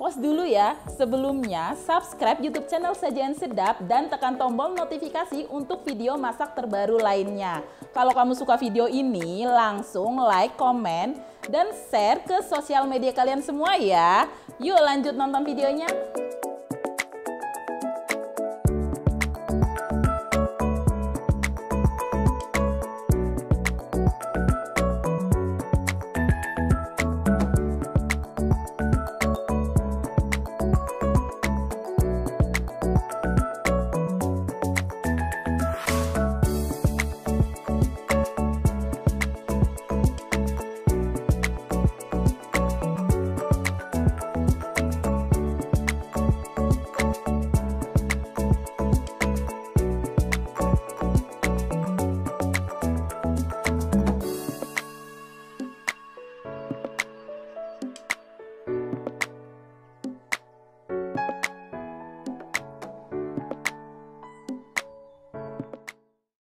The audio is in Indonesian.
pause dulu ya. Sebelumnya, subscribe YouTube channel Sajian Sedap dan tekan tombol notifikasi untuk video masak terbaru lainnya. Kalau kamu suka video ini, langsung like, komen, dan share ke sosial media kalian semua ya. Yuk lanjut nonton videonya.